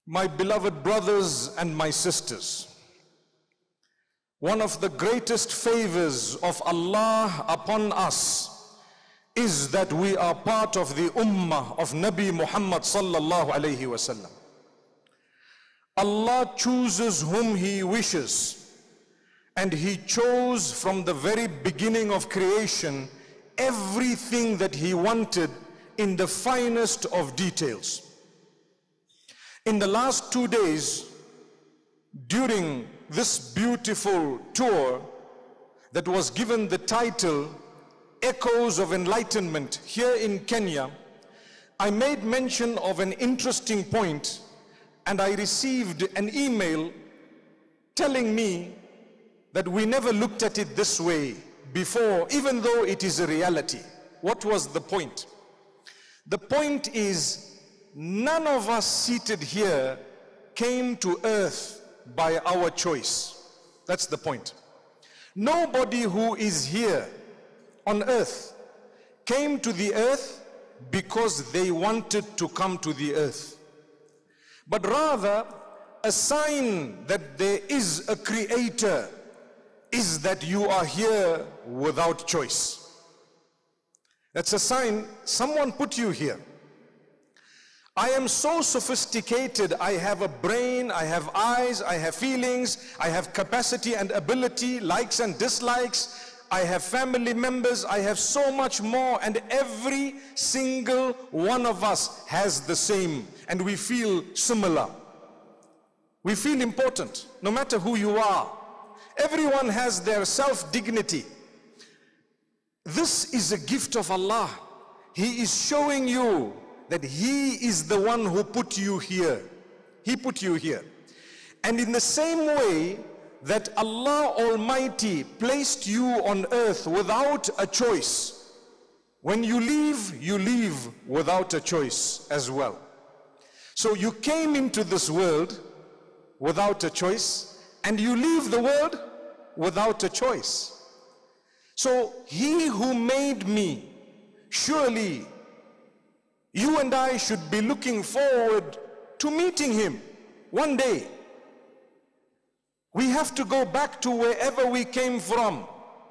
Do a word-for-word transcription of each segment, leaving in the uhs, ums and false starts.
My beloved brothers and my sisters, one of the greatest favors of Allah upon us is that we are part of the ummah of Nabi Muhammad sallallahu alayhi wasallam. Allah chooses whom He wishes, and He chose from the very beginning of creation everything that He wanted in the finest of details. In the last two days, during this beautiful tour that was given the title Echoes of Enlightenment here in Kenya, I made mention of an interesting point, and I received an email telling me that we never looked at it this way before, even though it is a reality. What was the point? The point is, none of us seated here came to earth by our choice. That's the point. Nobody who is here on earth came to the earth because they wanted to come to the earth, but rather a sign that there is a creator is that you are here without choice. That's a sign someone put you here. I am so sophisticated, I have a brain, I have eyes, I have feelings, I have capacity and ability, likes and dislikes, I have family members, I have so much more, and every single one of us has the same, and we feel similar. We feel important, no matter who you are. Everyone has their self-dignity. This is a gift of Allah. He is showing you that He is the one who put you here. He put you here. And in the same way that Allah Almighty placed you on earth without a choice, when you leave, you leave without a choice as well. So you came into this world without a choice, and you leave the world without a choice. So He who made me, surely you and I should be looking forward to meeting Him one day. We have to go back to wherever we came from.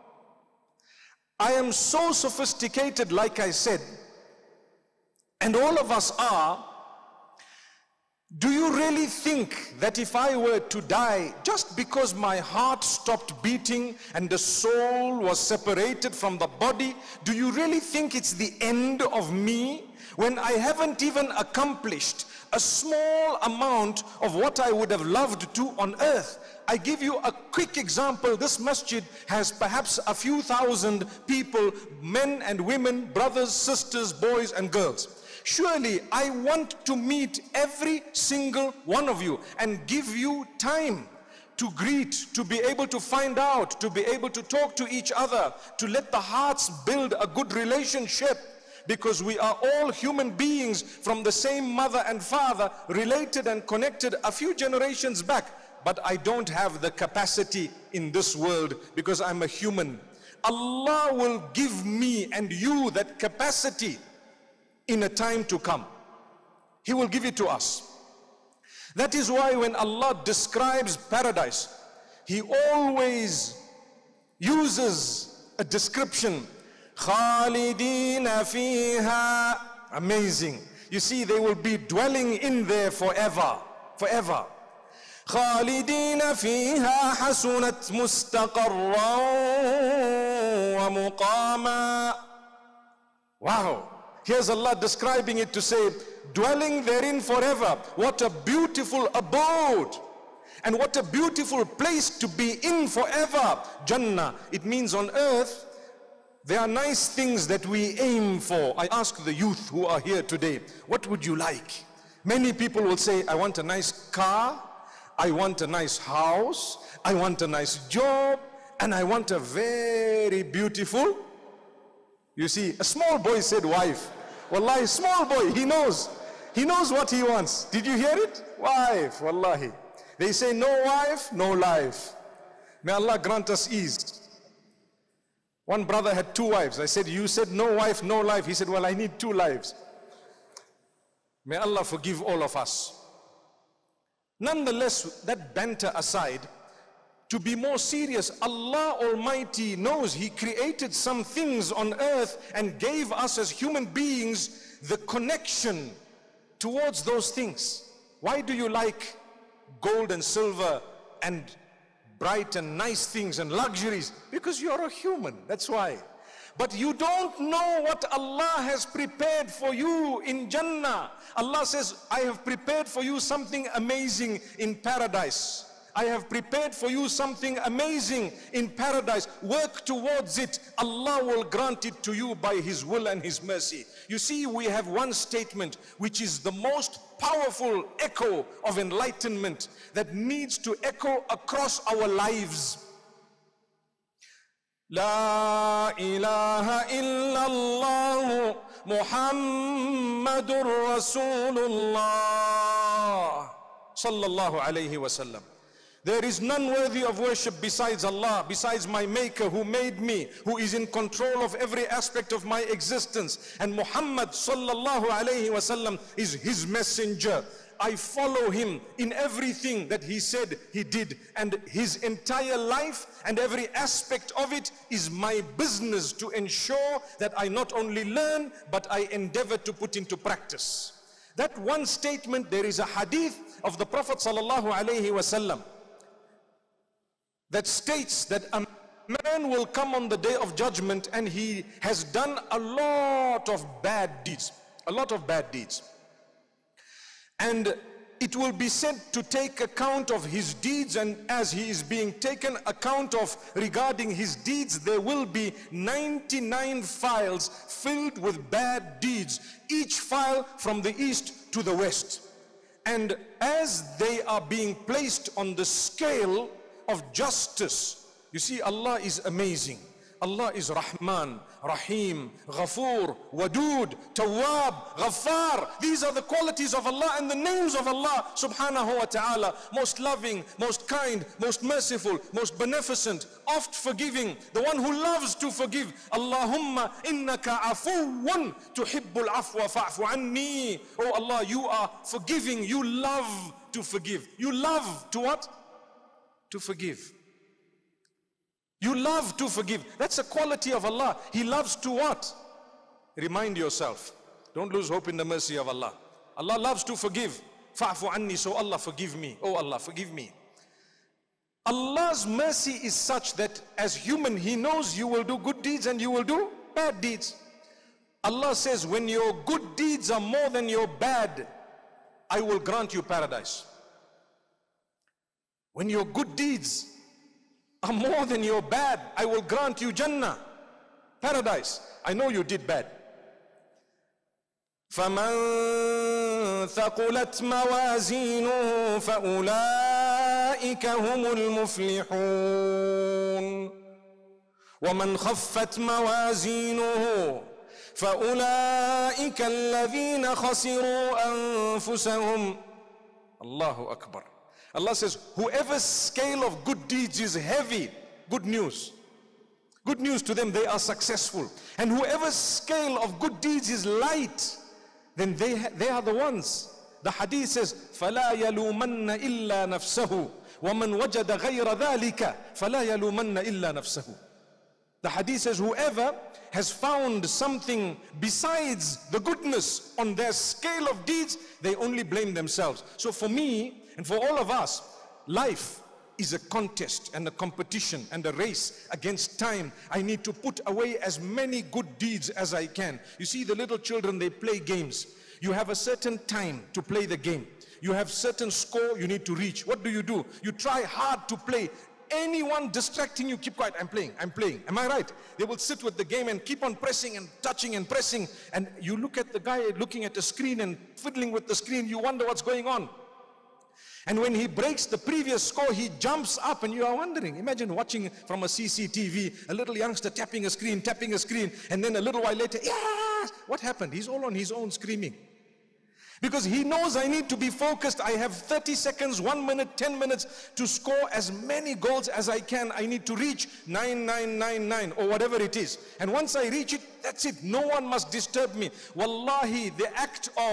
I am so sophisticated, like I said, and all of us are. Do you really think that if I were to die just because my heart stopped beating and the soul was separated from the body, do you really think it's the end of me? When I haven't even accomplished a small amount of what I would have loved to on earth. I give you a quick example. This masjid has perhaps a few thousand people, men and women, brothers, sisters, boys and girls. Surely I want to meet every single one of you and give you time to greet, to be able to find out, to be able to talk to each other, to let the hearts build a good relationship. Because we are all human beings from the same mother and father, related and connected a few generations back. But I don't have the capacity in this world because I'm a human. Allah will give me and you that capacity in a time to come. He will give it to us. That is why when Allah describes paradise, He always uses a description. Khalidina fiha. Amazing. You see, they will be dwelling in there forever. Forever. Khalidina fiha hasunat mustaqarran wa muqama. Wow. Here's Allah describing it to say, dwelling therein forever. What a beautiful abode. And what a beautiful place to be in forever. Jannah. It means on earth, there are nice things that we aim for. I ask the youth who are here today, what would you like? Many people will say, I want a nice car, I want a nice house, I want a nice job, and I want a very beautiful, you see, a small boy said wife. Wallahi, small boy, he knows. He knows what he wants. Did you hear it? Wife, wallahi. They say no wife, no life. May Allah grant us ease. One brother had two wives. I said, you said no wife, no life. He said, well, I need two lives. May Allah forgive all of us. Nonetheless, that banter aside, to be more serious, Allah Almighty knows He created some things on earth and gave us as human beings the connection towards those things. Why do you like gold and silver and bright and nice things and luxuries? Because you're a human, that's why. But you don't know what Allah has prepared for you in Jannah. Allah says, I have prepared for you something amazing in paradise. I have prepared for you something amazing in paradise. Work towards it. Allah will grant it to you by His will and His mercy. You see, we have one statement which is the most powerful echo of enlightenment that needs to echo across our lives. La ilaha illallah Muhammadur Rasulullah sallallahu alayhi wasallam. There is none worthy of worship besides Allah, besides my Maker who made me, who is in control of every aspect of my existence. And Muhammad sallallahu alayhi wasallam is His messenger. I follow him in everything that he said he did, and his entire life and every aspect of it is my business to ensure that I not only learn, but I endeavor to put into practice. That one statement, there is a hadith of the Prophet sallallahu alayhi wasallam that states that a man will come on the day of judgment and he has done a lot of bad deeds, a lot of bad deeds. And it will be sent to take account of his deeds, and as he is being taken account of regarding his deeds, there will be ninety-nine files filled with bad deeds, each file from the east to the west. And as they are being placed on the scale of justice, you see, Allah is amazing. Allah is Rahman, Rahim, Ghafoor, Wadud, Tawwab, Ghaffar. These are the qualities of Allah and the names of Allah subhanahu wa ta'ala. Most loving, most kind, most merciful, most beneficent, oft forgiving, the one who loves to forgive. Allahumma innaka afuwan tuhibbul afwa fa'fu anni. Oh Allah, you are forgiving, you love to forgive. You love to what? To forgive. You love to forgive. That's a quality of Allah. He loves to what? Remind yourself. Don't lose hope in the mercy of Allah. Allah loves to forgive. Fa'fu anni, so Allah forgive me. Oh Allah, forgive me. Allah's mercy is such that as human, He knows you will do good deeds and you will do bad deeds. Allah says, when your good deeds are more than your bad, I will grant you paradise. When your good deeds are more than your bad, I will grant you Jannah, paradise. I know you did bad. فَمَنْ ثَقُلَتْ مَوَازِينُهُ فَأُولَئِكَ هُمُ الْمُفْلِحُونَ وَمَنْ خَفَّتْ مَوَازِينُهُ فَأُولَئِكَ الَّذِينَ خَسِرُوا أَنفُسَهُمْ. Allahu Akbar. Allah says, whoever's scale of good deeds is heavy, good news. Good news to them, they are successful. And whoever's scale of good deeds is light, then they, they are the ones. The hadith says, فَلَا يَلُومَنَّ إِلَّا نَفْسَهُ وَمَنْ وَجَدَ غَيْرَ ذَلِكَ فَلَا يَلُومَنَّ إِلَّا نَفْسَهُ. The hadith says, whoever has found something besides the goodness on their scale of deeds, they only blame themselves. So for me, and for all of us, life is a contest and a competition and a race against time. I need to put away as many good deeds as I can. You see, the little children, they play games. You have a certain time to play the game. You have certain score you need to reach. What do you do? You try hard to play. Anyone distracting you, keep quiet. I'm playing, I'm playing. Am I right? They will sit with the game and keep on pressing and touching and pressing. And you look at the guy looking at the screen and fiddling with the screen. You wonder what's going on. And when he breaks the previous score, he jumps up and you are wondering. Imagine watching from a C C T V, a little youngster tapping a screen, tapping a screen, and then a little while later, yeah, what happened? He's all on his own screaming. Because he knows I need to be focused. I have thirty seconds, one minute, ten minutes to score as many goals as I can. I need to reach nine nine nine nine or whatever it is. And once I reach it, that's it. No one must disturb me. Wallahi, the act of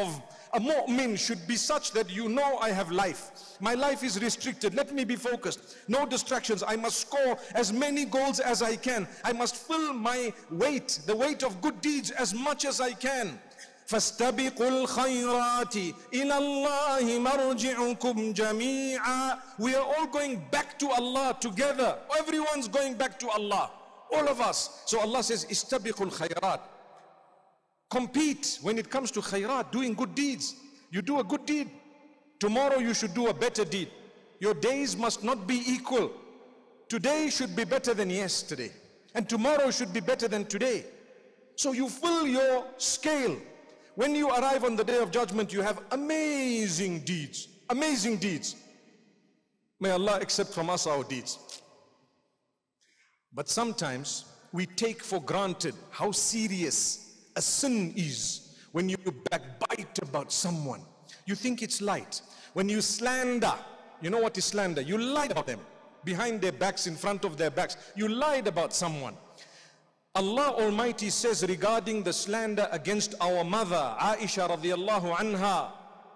A mu'min should be such that you know I have life. My life is restricted. Let me be focused. No distractions. I must score as many goals as I can. I must fill my weight, the weight of good deeds, as much as I can. فَاسْتَبِقُوا الْخَيْرَاتِ إِلَى اللَّهِ مَرْجِعُكُمْ جَمِيعًا. We are all going back to Allah together. Everyone's going back to Allah. All of us. So Allah says, istabiqul khayrat. Compete when it comes to khayrat, doing good deeds. You do a good deed. Tomorrow you should do a better deed. Your days must not be equal. Today should be better than yesterday. And tomorrow should be better than today. So you fill your scale. When you arrive on the day of judgment, you have amazing deeds. Amazing deeds. May Allah accept from us our deeds. But sometimes we take for granted how serious a sin is. When you backbite about someone, you think it's light. When you slander, you know what is slander? You lied about them behind their backs, in front of their backs. You lied about someone. Allah Almighty says regarding the slander against our mother, Aisha radiallahu anha,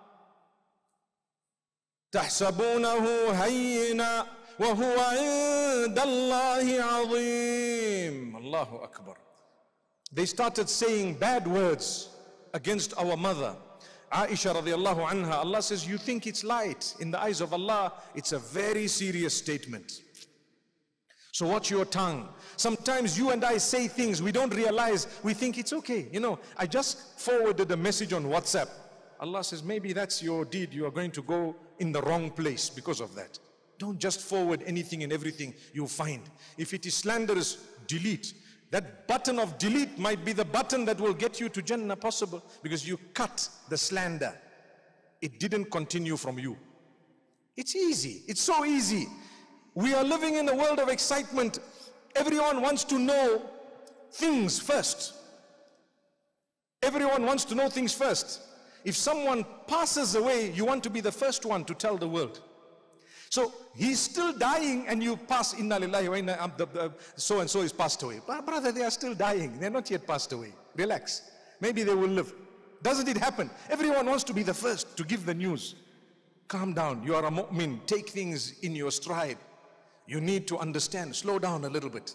تَحْسَبُونَهُ هَيِّنًا وَهُوَ عِنْدَ اللَّهِ عَظِيمٌ. Allahu Akbar. They started saying bad words against our mother, Aisha radiallahu anha. Allah says, you think it's light. In the eyes of Allah, it's a very serious statement. So watch your tongue. Sometimes you and I say things we don't realize. We think it's okay. You know, I just forwarded a message on WhatsApp. Allah says, maybe that's your deed. You are going to go in the wrong place because of that. Don't just forward anything and everything you find. If it is slanderous, delete. That button of delete might be the button that will get you to Jannah possible, because you cut the slander. It didn't continue from you. It's easy. It's so easy. We are living in a world of excitement. Everyone wants to know things first. Everyone wants to know things first. If someone passes away, you want to be the first one to tell the world. So he's still dying and you pass, inna lillahi wa inna, um, the, the, so and so is passed away. But brother, they are still dying. They're not yet passed away. Relax. Maybe they will live. Doesn't it happen? Everyone wants to be the first to give the news. Calm down. You are a mu'min. Take things in your stride. You need to understand. Slow down a little bit.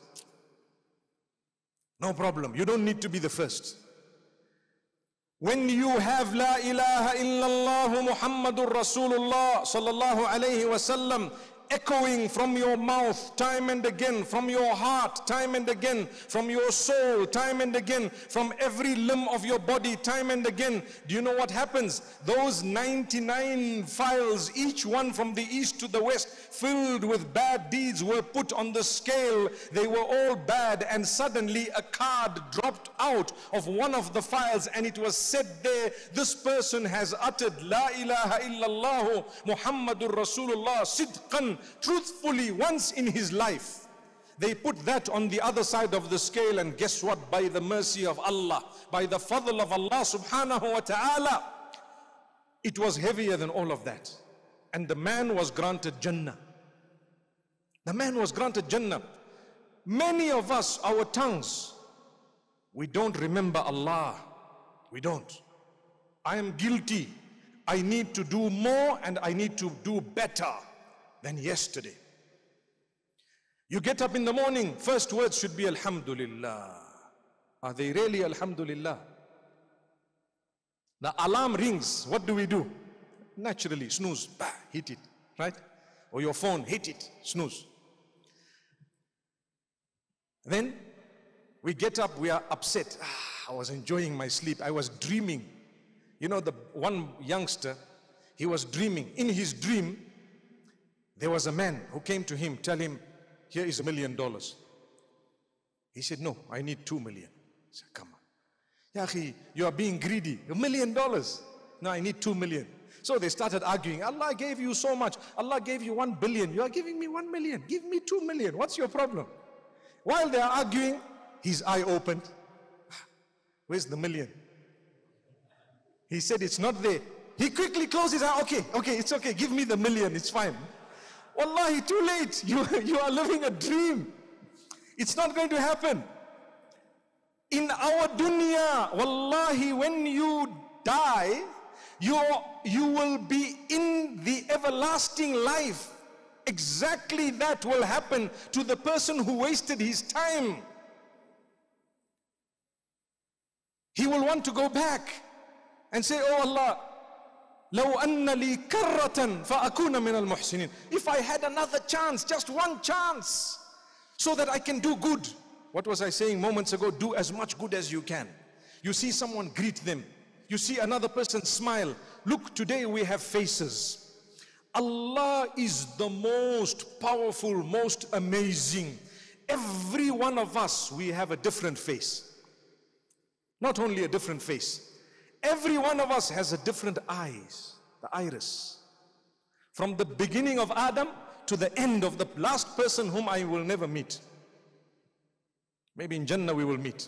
No problem. You don't need to be the first. When you have La ilaha illallah Muhammadur Rasulullah sallallahu alayhi wasallam echoing from your mouth time and again, from your heart time and again, from your soul time and again, from every limb of your body time and again, do you know what happens? Those ninety-nine files, each one from the east to the west, filled with bad deeds, were put on the scale. They were all bad, and suddenly a card dropped out of one of the files and it was said there, this person has uttered La ilaha illallah Muhammadur Rasulullah sidqan, truthfully, once in his life. They put that on the other side of the scale, and guess what? By the mercy of Allah, by the fadl of Allah subhanahu wa ta'ala, it was heavier than all of that. And the man was granted Jannah. The man was granted Jannah. Many of us, our tongues, we don't remember Allah. We don't. I am guilty. I need to do more and I need to do better than yesterday. You get up in the morning, first words should be Alhamdulillah. Are they really Alhamdulillah? The alarm rings, what do we do? Naturally, snooze, bah, hit it, right? Or your phone, hit it, snooze. Then we get up, we are upset. Ah, I was enjoying my sleep, I was dreaming. You know, the one youngster, he was dreaming. In his dream, there was a man who came to him, tell him, here is a million dollars. He said, no, I need two million. He said, come on. Ya akhi, you are being greedy. A million dollars. No, I need two million. So they started arguing. Allah gave you so much. Allah gave you one billion. You are giving me one million. Give me two million. What's your problem? While they are arguing, his eye opened. Where's the million? He said, it's not there. He quickly closed his eye. Okay, okay, it's okay. Give me the million. It's fine. Wallahi, too late. You, you are living a dream. It's not going to happen. In our dunya, wallahi, when you die, you you will be in the everlasting life. Exactly that will happen to the person who wasted his time. He will want to go back and say, oh Allah, لو أن لي كرة فأكون من المحسنين. If I had another chance, just one chance, so that I can do good. What was I saying moments ago? Do as much good as you can. You see someone, greet them. You see another person, smile. Look, today we have faces. Allah is the most powerful, most amazing. Every one of us, we have a different face. Not only a different face. Every one of us has a different eyes, the iris. From the beginning of Adam to the end of the last person whom I will never meet. Maybe in Jannah we will meet.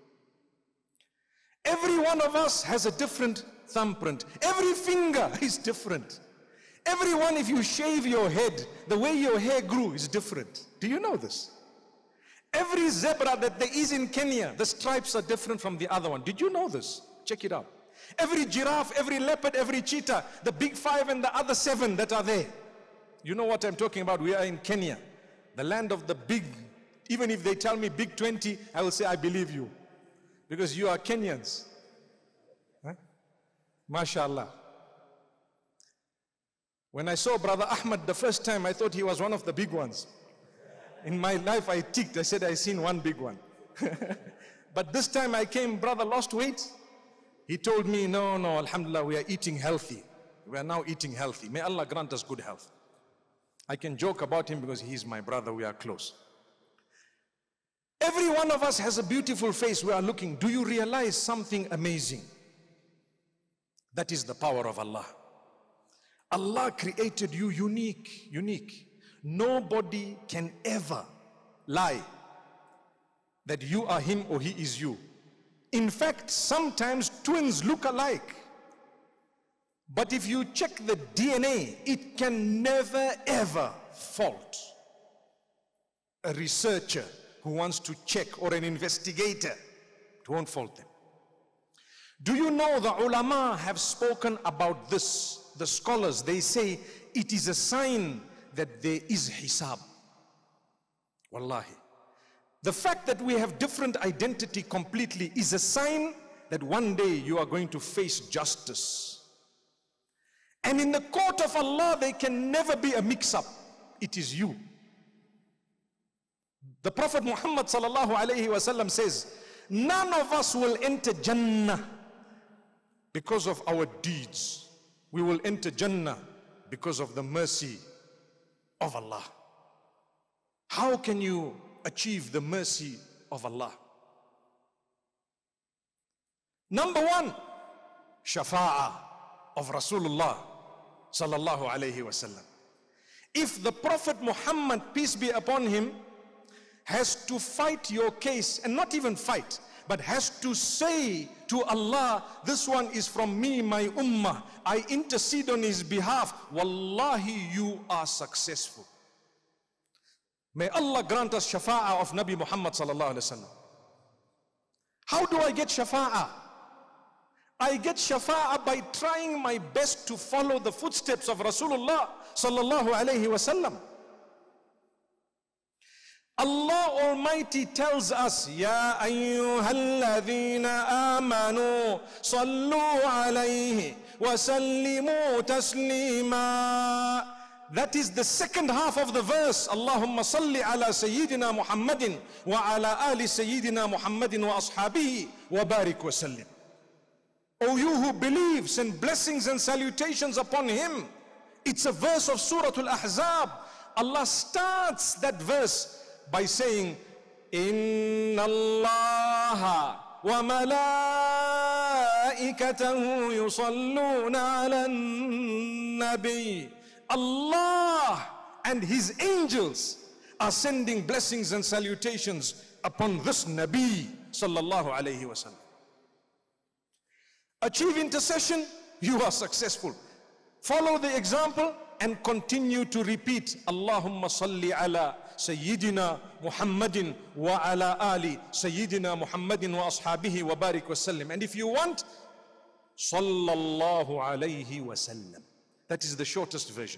Every one of us has a different thumbprint. Every finger is different. Everyone, if you shave your head, the way your hair grew is different. Do you know this? Every zebra that there is in Kenya, the stripes are different from the other one. Did you know this? Check it out. Every giraffe, every leopard, every cheetah, the big five and the other seven that are there. You know what I'm talking about? We are in Kenya, the land of the big. Even if they tell me big twenty, I will say, I believe you. Because you are Kenyans. Huh? MashaAllah. When I saw Brother Ahmad the first time, I thought he was one of the big ones. In my life, I ticked. I said, I seen one big one. But this time I came, brother lost weight. He told me, no, no, alhamdulillah, we are eating healthy. We are now eating healthy. May Allah grant us good health. I can joke about him because he's my brother. We are close. Every one of us has a beautiful face. We are looking. Do you realize something amazing? That is the power of Allah. Allah created you unique, unique. Nobody can ever lie that you are him or he is you. In fact, sometimes twins look alike. But if you check the D N A, it can never ever fault. A researcher who wants to check, or an investigator, it won't fault them. Do you know the ulama have spoken about this? The scholars, they say it is a sign that there is hisab. Wallahi. The fact that we have different identity completely is a sign that one day you are going to face justice. And in the court of Allah, there can never be a mix-up. It is you. The Prophet Muhammad sallallahu alayhi wa sallam says, none of us will enter Jannah because of our deeds. We will enter Jannah because of the mercy of Allah. How can you achieve the mercy of Allah? Number one, shafa'ah of Rasulullah sallallahu alayhi wa sallam. If the Prophet Muhammad, peace be upon him, has to fight your case, and not even fight, but has to say to Allah, this one is from me, my ummah, I intercede on his behalf, wallahi, you are successful. May Allah grant us shafa'ah of Nabi Muhammad sallallahu alaihi wasallam. How do I get shafa'ah? I get shafa'ah by trying my best to follow the footsteps of Rasulullah sallallahu alaihi wasallam. Allah Almighty tells us, Ya ayyuhalladhina amanu sallu alayhi wa sallimu taslima. That is the second half of the verse. Allahumma salli ala Sayyidina Muhammadin wa ala ali Sayyidina Muhammadin wa ashabihi wa barik wa sallim. O you who believe, send blessings and salutations upon him. It's a verse of Surah Al-Ahzab. Allah starts that verse by saying, Inna Allah wa malaikatahu yusalluna ala nabi. Allah and his angels are sending blessings and salutations upon this Nabi sallallahu alayhi wa sallam. Achieve intercession, you are successful. Follow the example and continue to repeat, Allahumma salli ala Sayyidina Muhammadin wa ala ali Sayyidina Muhammadin wa ashabihi wa barik wa sallim. And if you want, Sallallahu alayhi wasallam. That is the shortest version.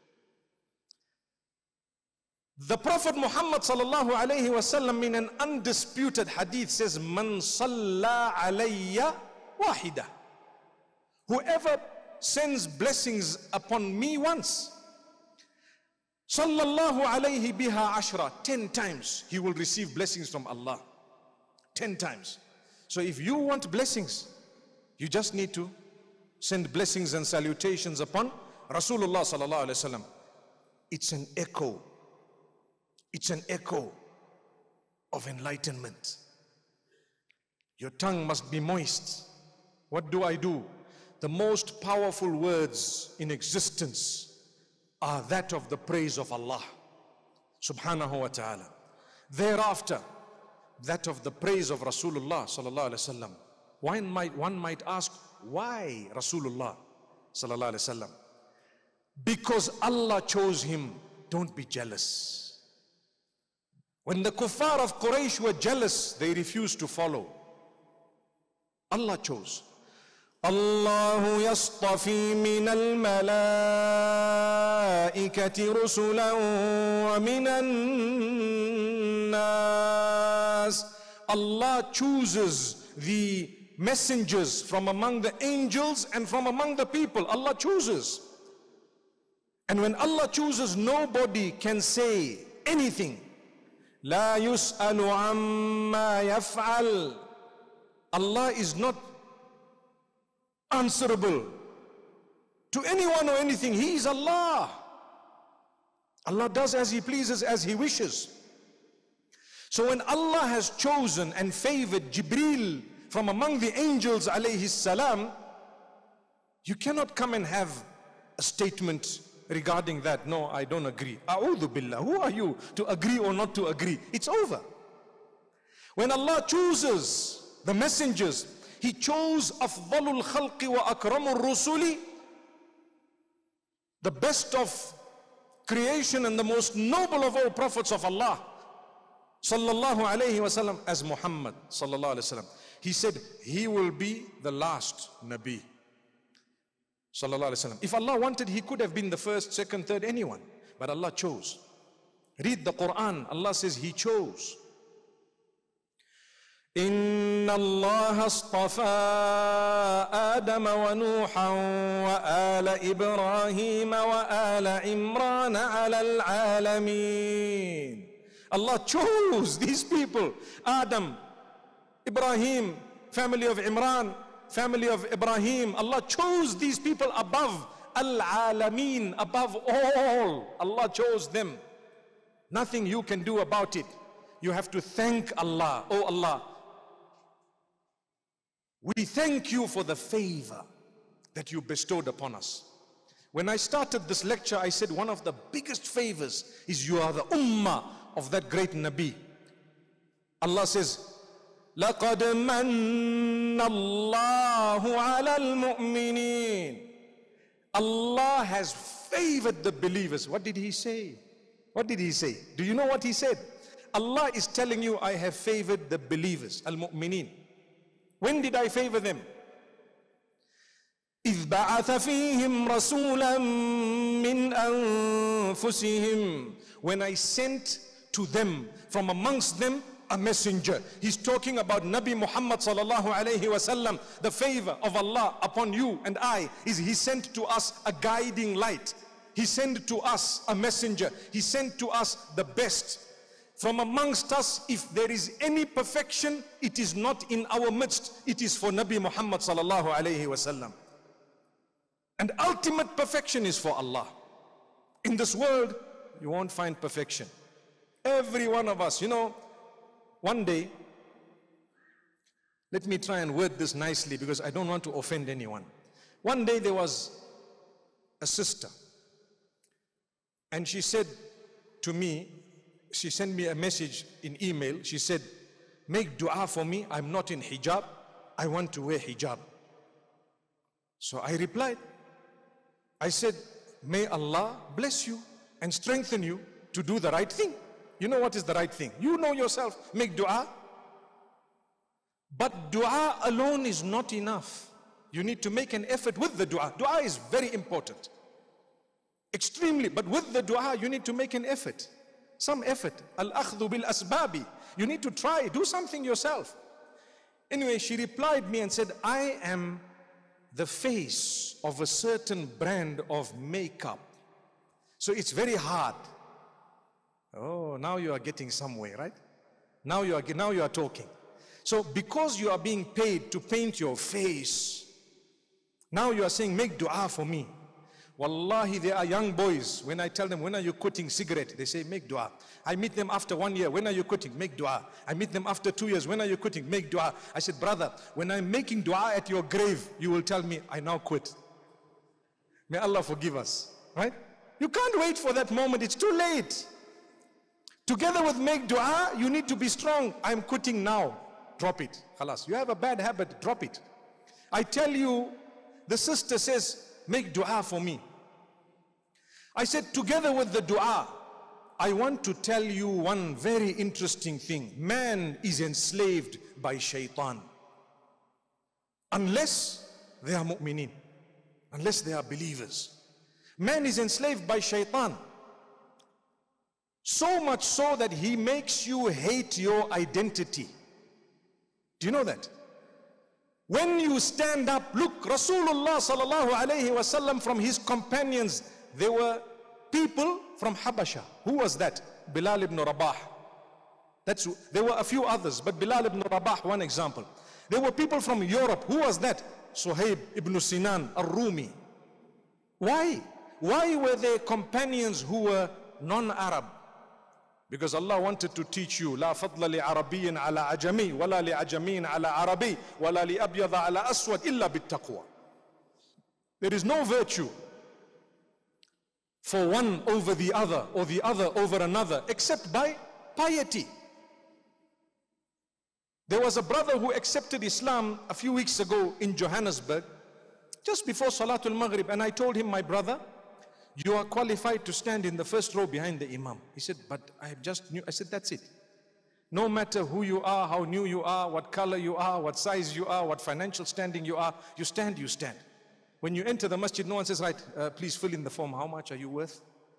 The Prophet Muhammad sallallahu alayhi wasallam in an undisputed hadith says, Man salla alayya wahida. Whoever sends blessings upon me once, sallallahu alayhi biha ashra, ten times he will receive blessings from Allah. Ten times. So if you want blessings, you just need to send blessings and salutations upon Rasulullah sallallahu alayhi wasallam. It's an echo. It's an echo of enlightenment. Your tongue must be moist. What do I do? The most powerful words in existence are that of the praise of Allah subhanahu wa ta'ala. Thereafter, that of the praise of Rasulullah sallallahu alaihi wasallam. One might, one might ask, why Rasulullah sallallahu alaihi wasallam? Because Allah chose him. Don't be jealous. When the kuffar of Quraysh were jealous, they refused to follow. Allah chose. Allahu yastafi min al-malaikati rusulan wa min an-nas. Allah chooses the messengers from among the angels and from among the people. Allah chooses. And when Allah chooses, nobody can say anything. La yus'alu amma yaf'al. Allah is not answerable to anyone or anything. He is Allah. Allah does as He pleases, as He wishes. So when Allah has chosen and favored Jibreel from among the angels alayhi salam, you cannot come and have a statement regarding that. No, I don't agree. A'udhu billah. Who are you to agree or not to agree? It's over. When Allah chooses the messengers, He chose afdalul khalqi wa akramur rusuli, the best of creation and the most noble of all prophets of Allah, sallallahu alayhi wasallam, as Muhammad sallallahu alayhi wasallam. He said he will be the last Nabi. Sallallahu alayhi wasallam. If Allah wanted, He could have been the first, second, third, anyone. But Allah chose. Read the Quran. Allah says He chose. إِنَّ اللَّهَ اصْطَفَى آدَمَ وَنُوحًا وَآلَ إِبْرَاهِيمَ وَآلَ عِمْرَانَ عَلَى الْعَالَمِينَ. Allah chose these people. Adam, Ibrahim, family of Imran, family of Ibrahim. Allah chose these people above al-alameen, above all. Allah chose them. Nothing you can do about it. You have to thank Allah. Oh Allah, we thank you for the favor that you bestowed upon us. When I started this lecture, I said one of the biggest favors is you are the ummah of that great Nabi. Allah says, لَقَدْ مَنَّ اللَّهُ عَلَى الْمُؤْمِنِينَ. Allah has favored the believers. What did He say? What did He say? Do you know what He said? Allah is telling you, I have favored the believers, al-mu'mineen. When did I favor them? إِذْ بَعَثَ فِيهِمْ رَسُولًا مِّنْ أَنفُسِهِمْ. When I sent to them from amongst them a messenger. He's talking about Nabi Muhammad sallallahu alayhi wasallam. The favor of Allah upon you and I is He sent to us a guiding light. He sent to us a messenger. He sent to us the best. From amongst us, if there is any perfection, it is not in our midst. It is for Nabi Muhammad sallallahu alayhi wasallam. And ultimate perfection is for Allah. In this world, you won't find perfection. Every one of us, you know, one day, let me try and word this nicely because I don't want to offend anyone. One day there was a sister, and she said to me, she sent me a message in email. She said, make dua for me. I'm not in hijab. I want to wear hijab. So I replied. I said, may Allah bless you and strengthen you to do the right thing. You know what is the right thing. You know yourself. Make dua. But dua alone is not enough. You need to make an effort with the dua. Dua is very important. Extremely. But with the dua, you need to make an effort. Some effort. Al-akhdhu bil-asbabi. You need to try. Do something yourself. Anyway, she replied me and said, I am the face of a certain brand of makeup. So it's very hard. Oh, now you are getting somewhere, right? Now you are, now you are talking. So because you are being paid to paint your face, now you are saying, make dua for me. Wallahi, there are young boys, when I tell them, when are you quitting cigarette? They say, make dua. I meet them after one year, when are you quitting? Make dua. I meet them after two years, when are you quitting? Make dua. I said, brother, when I'm making dua at your grave, you will tell me, I now quit. May Allah forgive us, right? You can't wait for that moment, it's too late. Together with make dua, you need to be strong. I'm quitting now. Drop it. Khalas. You have a bad habit, drop it. I tell you, the sister says, make dua for me. I said, together with the dua, I want to tell you one very interesting thing. Man is enslaved by shaitan. Unless they are mu'mineen. Unless they are believers. Man is enslaved by shaitan. So much so that he makes you hate your identity. Do you know that? When you stand up, look, Rasulullah sallallahu alayhi wasallam, from his companions, there were people from Habasha. Who was that? Bilal ibn Rabah. That's, there were a few others, but Bilal ibn Rabah, one example. There were people from Europe. Who was that? Suhaib ibn Sinan al-Rumi. Why? Why were there companions who were non-Arab? Because Allah wanted to teach you, لا فضل لعربي على عجمي ولا لعجمي على عربي ولا لأبيض على أسود إلا بالتقوى. There is no virtue for one over the other or the other over another except by piety. There was a brother who accepted Islam a few weeks ago in Johannesburg, just before Salatul Maghrib, and I told him, my brother, you are qualified to stand in the first row behind the Imam. He said, but I just knew. I said, that's it. No matter who you are, how new you are, what color you are, what size you are, what financial standing you are, you stand, you stand. When you enter the masjid, no one says, right, uh, please fill in the form. How much are you worth?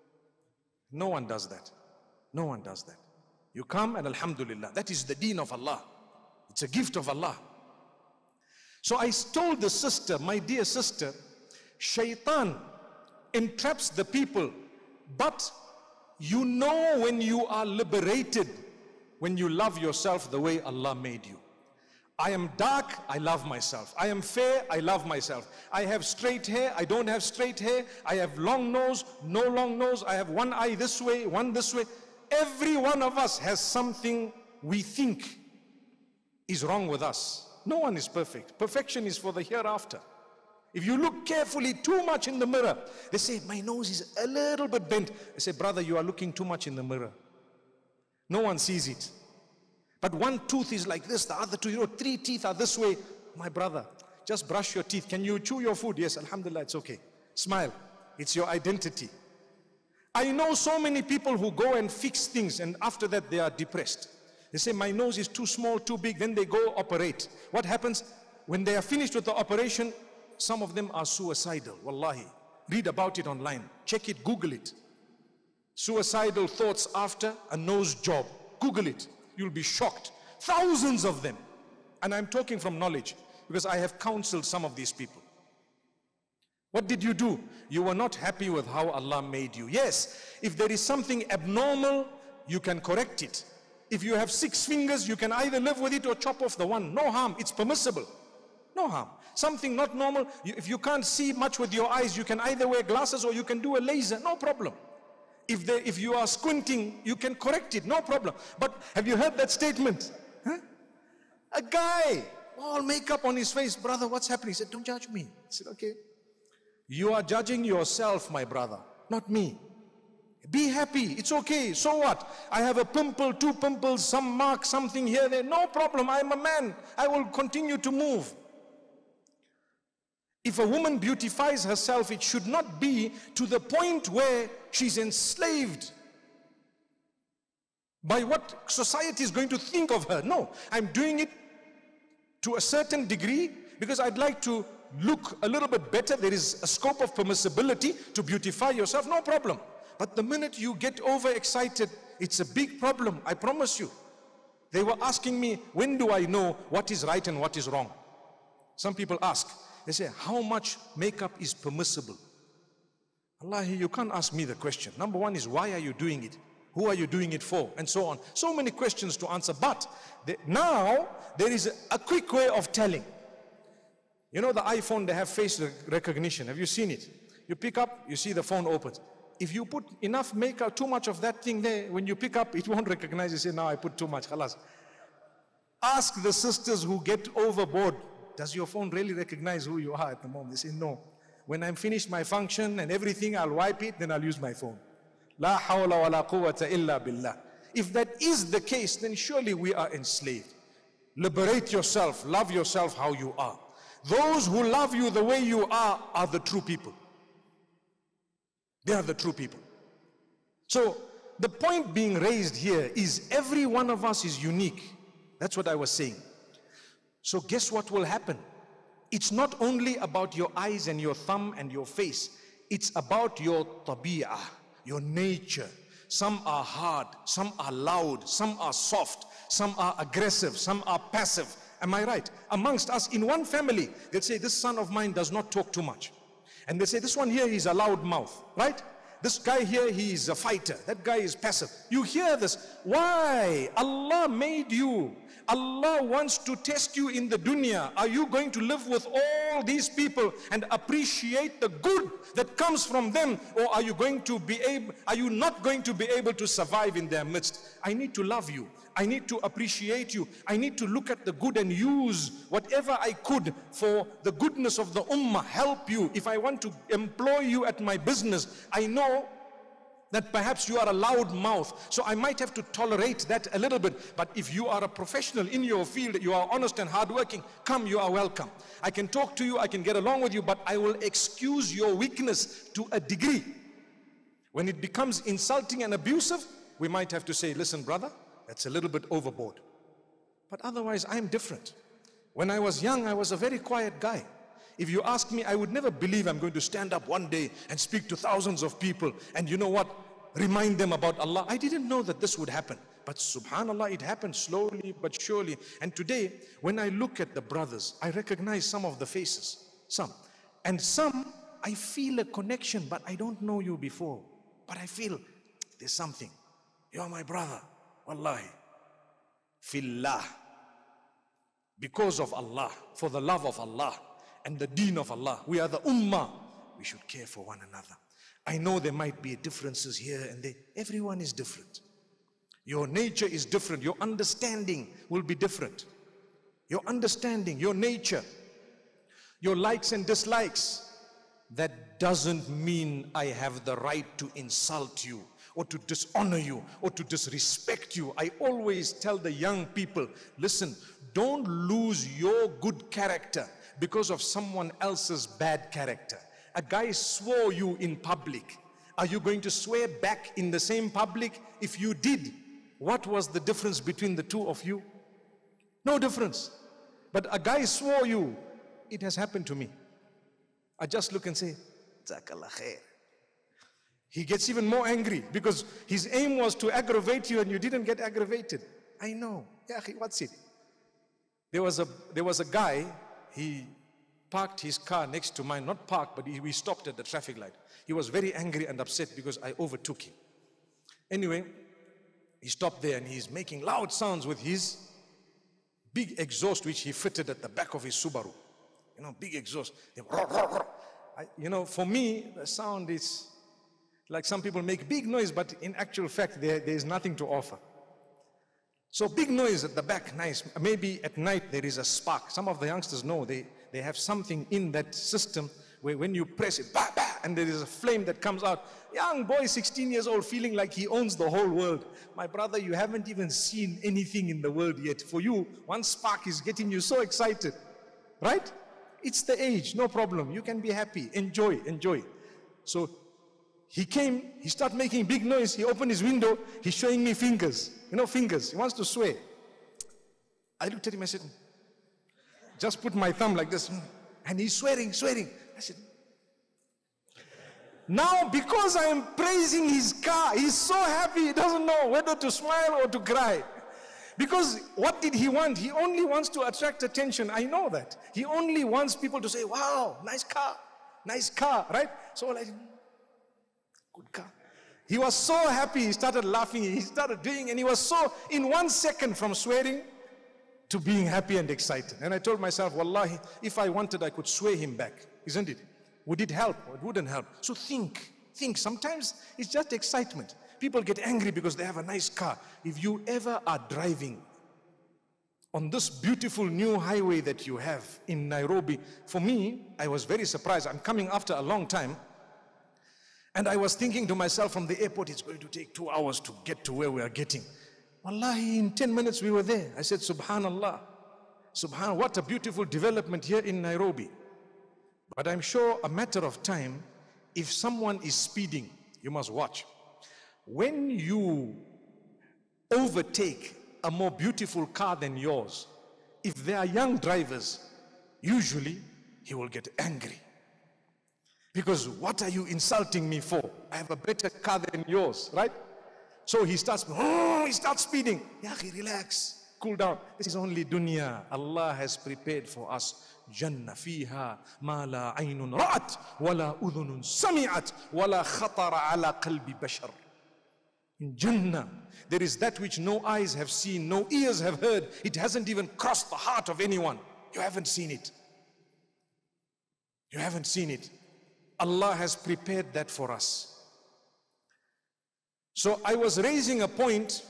No one does that. No one does that. You come and alhamdulillah. That is the deen of Allah. It's a gift of Allah. So I told the sister, my dear sister, shaitan entraps the people, but you know when you are liberated, when you love yourself the way Allah made you. I am dark, I love myself. I am fair, I love myself. I have straight hair, I don't have straight hair. I have long nose, no long nose. I have one eye this way, one this way. Every one of us has something we think is wrong with us. No one is perfect. Perfection is for the hereafter. If you look carefully too much in the mirror, they say, my nose is a little bit bent. I say, brother, you are looking too much in the mirror. No one sees it. But one tooth is like this, the other two, you know, three teeth are this way. My brother, just brush your teeth. Can you chew your food? Yes, alhamdulillah, it's okay. Smile. It's your identity. I know so many people who go and fix things, and after that they are depressed. They say, my nose is too small, too big. Then they go operate. What happens? When they are finished with the operation, some of them are suicidal. Wallahi. Read about it online. Check it, Google it. Suicidal thoughts after a nose job. Google it. You'll be shocked. Thousands of them. And I'm talking from knowledge, because I have counseled some of these people. What did you do? You were not happy with how Allah made you. Yes, if there is something abnormal, you can correct it. If you have six fingers, you can either live with it or chop off the one. No harm. It's permissible. No harm. Something not normal, you, if you can't see much with your eyes, you can either wear glasses or you can do a laser. No problem. If, they, if you are squinting, you can correct it. No problem. But have you heard that statement? Huh? A guy, all makeup on his face. Brother, what's happening? He said, don't judge me. I said, okay. You are judging yourself, my brother, not me. Be happy. It's okay. So what? I have a pimple, two pimples, some mark, something here, there. No problem. I'm a man. I will continue to move. If a woman beautifies herself, it should not be to the point where she's enslaved by what society is going to think of her. No, I'm doing it to a certain degree because I'd like to look a little bit better, there is a scope of permissibility to beautify yourself, no problem. But the minute you get overexcited, it's a big problem, I promise you. They were asking me, when do I know what is right and what is wrong? Some people ask, they say, how much makeup is permissible? Wallahi, you can't ask me the question. Number one is, why are you doing it? Who are you doing it for? And so on. So many questions to answer. But the, now, there is a, a quick way of telling. You know the iPhone, they have face recognition. Have you seen it? You pick up, you see the phone opens. If you put enough makeup, too much of that thing there, when you pick up, it won't recognize. You say, now I put too much. Khalas. Ask the sisters who get overboard, does your phone really recognize who you are at the moment? They say, no. When I'm finished my function and everything, I'll wipe it, then I'll use my phone. La hawla wa la quwwata illa billah. If that is the case, then surely we are enslaved. Liberate yourself, love yourself how you are. Those who love you the way you are, are the true people. They are the true people. So, the point being raised here is every one of us is unique. That's what I was saying. So guess what will happen? It's not only about your eyes and your thumb and your face. It's about your tabi'ah, your nature. Some are hard, some are loud, some are soft, some are aggressive, some are passive. Am I right? Amongst us in one family, they'll say, this son of mine does not talk too much. And they say, this one here, he's a loud mouth, right? This guy here, he is a fighter. That guy is passive. You hear this. Why? Allah made you. Allah wants to test you in the dunya. Are you going to live with all these people and appreciate the good that comes from them? Or are you going to be able, are you not going to be able to survive in their midst? I need to love you. I need to appreciate you. I need to look at the good and use whatever I could for the goodness of the ummah, help you. If I want to employ you at my business, I know that perhaps you are a loud mouth, so I might have to tolerate that a little bit. But if you are a professional in your field, you are honest and hardworking, come, you are welcome. I can talk to you, I can get along with you, but I will excuse your weakness to a degree. When it becomes insulting and abusive, we might have to say, listen brother, that's a little bit overboard. But otherwise, I'm different. When I was young, I was a very quiet guy. If you ask me, I would never believe I'm going to stand up one day and speak to thousands of people and you know what, remind them about Allah. I didn't know that this would happen. But subhanallah, it happened slowly but surely. And today, when I look at the brothers, I recognize some of the faces. Some. And some, I feel a connection, but I don't know you before. But I feel there's something. You are my brother. Wallahi. Fillah. Because of Allah. For the love of Allah. And the deen of Allah. We are the ummah. We should care for one another. I know there might be differences here and there. Everyone is different. Your nature is different. Your understanding will be different. Your understanding, your nature, your likes and dislikes. That doesn't mean I have the right to insult you or to dishonor you or to disrespect you. I always tell the young people, listen, don't lose your good character because of someone else's bad character. A guy swore you in public. Are you going to swear back in the same public? If you did, what was the difference between the two of you? No difference. But a guy swore you. It has happened to me. I just look and say, Jazakallah khair. He gets even more angry because his aim was to aggravate you and you didn't get aggravated. I know. Yeah, what's it? There was a, there was a guy, he parked his car next to mine, not parked, but he, we stopped at the traffic light. He was very angry and upset because I overtook him. Anyway, he stopped there and he's making loud sounds with his big exhaust which he fitted at the back of his Subaru. You know, big exhaust. I, you know, for me, the sound is like some people make big noise, but in actual fact, there, there is nothing to offer. So big noise at the back, nice. Maybe at night there is a spark. Some of the youngsters know they, they have something in that system where when you press it, bah, bah, and there is a flame that comes out. Young boy, sixteen years old, feeling like he owns the whole world. My brother, you haven't even seen anything in the world yet. For you, one spark is getting you so excited, right? It's the age, no problem. You can be happy, enjoy, enjoy. So he came, he started making big noise. He opened his window, he's showing me fingers. You know, fingers. He wants to swear. I looked at him, I said, just put my thumb like this. And he's swearing, swearing. I said, now because I am praising his car, he's so happy, he doesn't know whether to smile or to cry. Because what did he want? He only wants to attract attention. I know that. He only wants people to say, wow, nice car, nice car, right? So like, good car. He was so happy, he started laughing, he started doing, and he was so, in one second from swearing to being happy and excited. And I told myself, wallahi, if I wanted, I could sway him back, isn't it? Would it help? Or it wouldn't help. So think, think. Sometimes it's just excitement. People get angry because they have a nice car. If you ever are driving on this beautiful new highway that you have in Nairobi, for me, I was very surprised. I'm coming after a long time. And I was thinking to myself, from the airport, it's going to take two hours to get to where we are getting. Wallahi, in ten minutes we were there. I said, Subhanallah. Subhanallah, what a beautiful development here in Nairobi. But I'm sure a matter of time, if someone is speeding, you must watch. When you overtake a more beautiful car than yours, if they are young drivers, usually he will get angry. Because what are you insulting me for? I have a better car than yours, right? So he starts, oh, he starts speeding. Yahi, relax, cool down. This is only dunya. Allah has prepared for us Jannah fiha ma la aynun ra'at wa la udhunun sami'at wa la khatara ala qalbi bashar. In Jannah, there is that which no eyes have seen, no ears have heard. It hasn't even crossed the heart of anyone. You haven't seen it. You haven't seen it. Allah has prepared that for us. So I was raising a point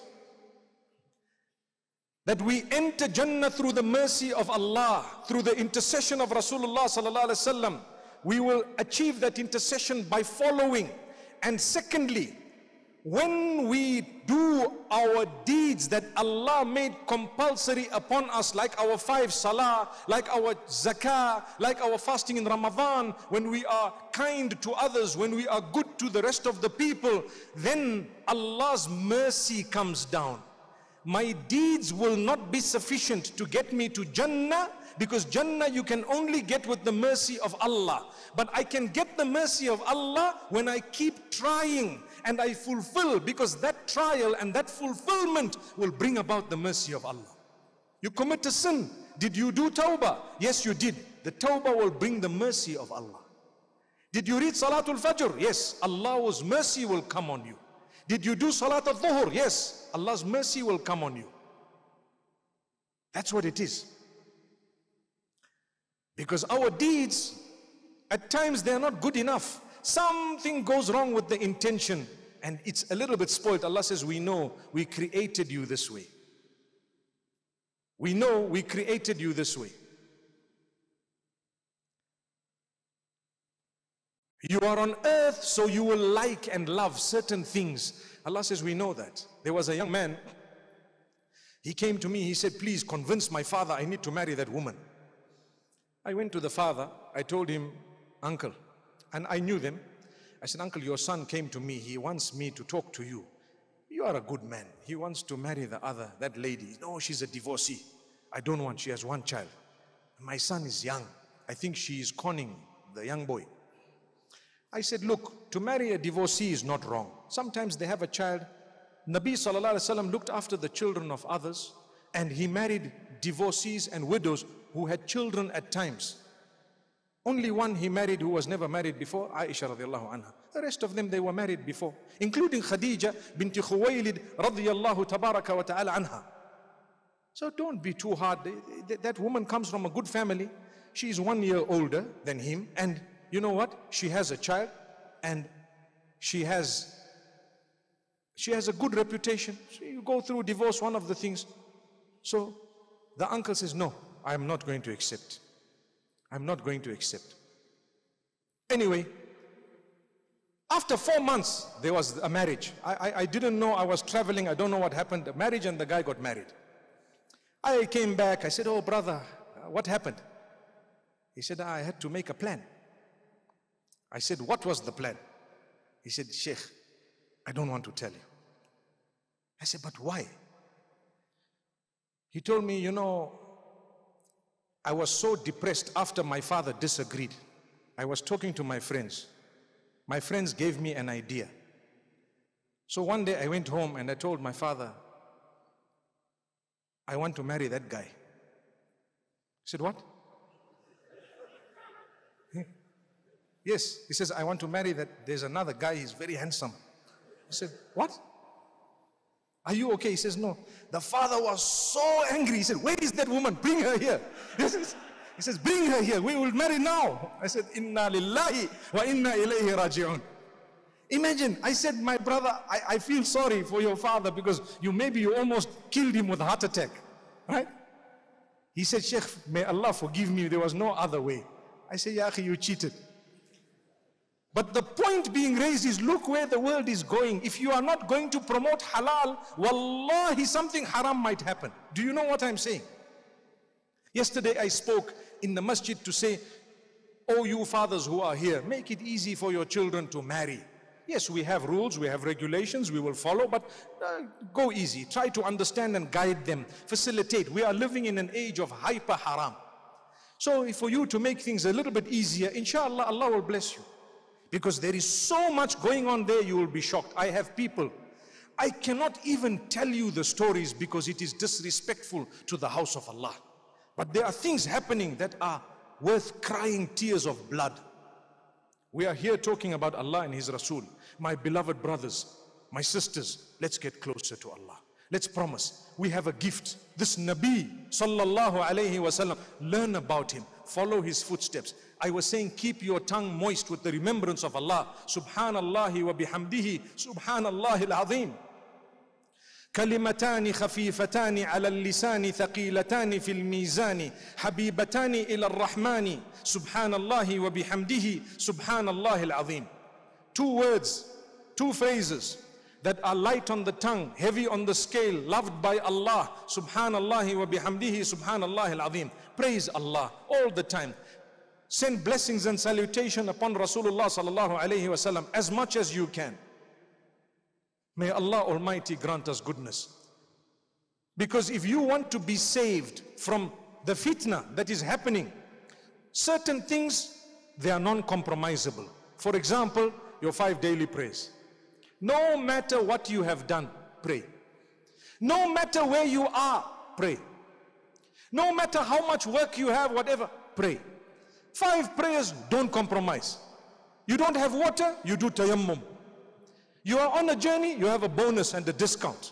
that we enter Jannah through the mercy of Allah, through the intercession of Rasulullah sallallahu alaihi wasallam. We will achieve that intercession by following. And secondly, when we do our deeds that Allah made compulsory upon us, like our five salah, like our zakah, like our fasting in Ramadan, when we are kind to others, when we are good to the rest of the people, then Allah's mercy comes down. My deeds will not be sufficient to get me to Jannah, because Jannah you can only get with the mercy of Allah. But I can get the mercy of Allah when I keep trying and I fulfill, because that trial and that fulfillment will bring about the mercy of Allah. You commit a sin. Did you do tawbah? Yes, you did. The tawbah will bring the mercy of Allah. Did you read Salatul Fajr? Yes, Allah's mercy will come on you. Did you do Salat al-Dhuhr? Yes, Allah's mercy will come on you. That's what it is. Because our deeds, at times they are not good enough. Something goes wrong with the intention and it's a little bit spoiled. Allah says, we know we created you this way. We know we created you this way. You are on earth, so you will like and love certain things. Allah says, we know that. There was a young man, he came to me, he said, please convince my father I need to marry that woman. I went to the father, I told him, uncle, and I knew them. I said, uncle, your son came to me, he wants me to talk to you. You are a good man. He wants to marry the other, that lady. No, she's a divorcee. I don't want, she has one child. My son is young. I think she is conning the young boy. I said, look, to marry a divorcee is not wrong. Sometimes they have a child. Nabi sallallahu alaihi wasallam looked after the children of others, and he married divorcees and widows who had children at times. Only one he married who was never married before, Aisha radiallahu anha. The rest of them, they were married before, including Khadija binti Khuwaylid radiallahu tabaraka wa ta'ala anha. So don't be too hard. That woman comes from a good family. She is one year older than him, and you know what? She has a child, and she has she has a good reputation. So you go through divorce, one of the things. So the uncle says, no, I am not going to accept. I'm not going to accept. Anyway, after four months, there was a marriage. I, I, I didn't know, I was traveling, I don't know what happened. A marriage, and the guy got married. I came back, I said, oh brother, what happened? He said, I had to make a plan. I said, what was the plan? He said, Sheikh, I don't want to tell you. I said, but why? He told me, you know, I was so depressed after my father disagreed. I was talking to my friends. My friends gave me an idea. So one day I went home and I told my father, I want to marry that guy. He said, what? Yes, he says, I want to marry that. There's another guy, he's very handsome. I said, what? Are you okay? He says, no. The father was so angry. He said, where is that woman? Bring her here. He says, he says, bring her here. We will marry now. I said, inna lillahi wa inna ilayhi raji'un. Imagine, I said, my brother, I, I feel sorry for your father because you maybe you almost killed him with a heart attack. Right? He said, Sheikh, may Allah forgive me. There was no other way. I said, Ya akhi, you cheated. But the point being raised is, look where the world is going. If you are not going to promote halal, wallahi, something haram might happen. Do you know what I'm saying? Yesterday I spoke in the masjid to say, oh, you fathers who are here, make it easy for your children to marry. Yes, we have rules, we have regulations, we will follow, but uh, go easy. Try to understand and guide them. Facilitate. We are living in an age of hyper haram. So for you to make things a little bit easier, inshallah, Allah will bless you. Because there is so much going on there, you will be shocked. I have people, I cannot even tell you the stories because it is disrespectful to the house of Allah. But there are things happening that are worth crying tears of blood. We are here talking about Allah and His Rasul. My beloved brothers, my sisters, let's get closer to Allah. Let's promise. We have a gift. This Nabi, sallallahu alayhi wasallam, learn about him. Follow his footsteps. I was saying, keep your tongue moist with the remembrance of Allah. Subhanallahi wa bihamdihi. Subhanallahil azim. كلمتان خفيفتان على اللسان ثقيلتان في الميزان حبيبتان إلى الرحمن سبحان الله وبحمده سبحان الله العظيم. Two words, two phrases that are light on the tongue, heavy on the scale, loved by Allah. Subhanallah wa bihamdihi subhanallah al-azim. Praise Allah all the time. Send blessings and salutation upon Rasulullah sallallahu alayhi wa sallam as much as you can. May Allah Almighty grant us goodness. Because if you want to be saved from the fitna that is happening, certain things, they are non-compromisable. For example, your five daily prayers. No matter what you have done, pray. No matter where you are, pray. No matter how much work you have, whatever, pray. Five prayers, don't compromise. You don't have water, you do tayammum. You are on a journey, you have a bonus and a discount.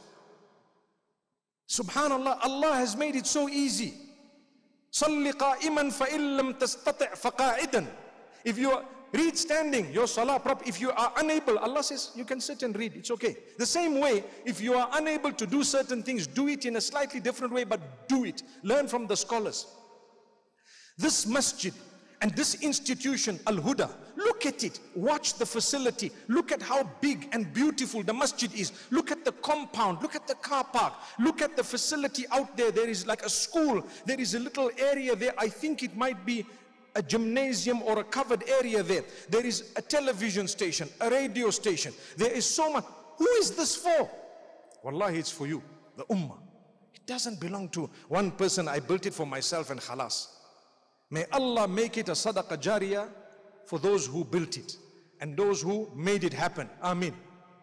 Subhanallah, Allah has made it so easy. صَلِّ قَائِمًا فَإِن لَمْ تَسْتَطِعْ فَقَاعِدًا. If you read standing, your salah proper. If you are unable, Allah says you can sit and read, it's okay. The same way, if you are unable to do certain things, do it in a slightly different way, but do it. Learn from the scholars. This masjid and this institution, Al-Huda, look at it, watch the facility, look at how big and beautiful the masjid is, look at the compound, look at the car park, look at the facility out there. There is like a school, there is a little area there. I think it might be a gymnasium or a covered area there. There is a television station, a radio station. There is so much. Who is this for? Wallahi, it's for you, the ummah. It doesn't belong to one person. I built it for myself and khalas. May Allah make it a sadaqah jariyah for those who built it and those who made it happen. Ameen.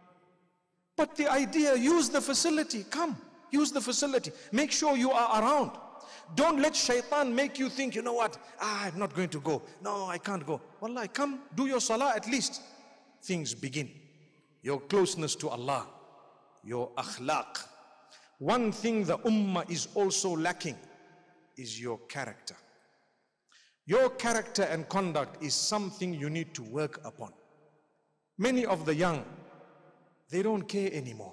But the idea, use the facility. Come, use the facility. Make sure you are around. Don't let shaitan make you think, you know what, ah, I'm not going to go. No, I can't go. Wallahi, come, do your salah at least. Things begin. Your closeness to Allah, your akhlaq. One thing the ummah is also lacking is your character. Your character and conduct is something you need to work upon. Many of the young, they don't care anymore.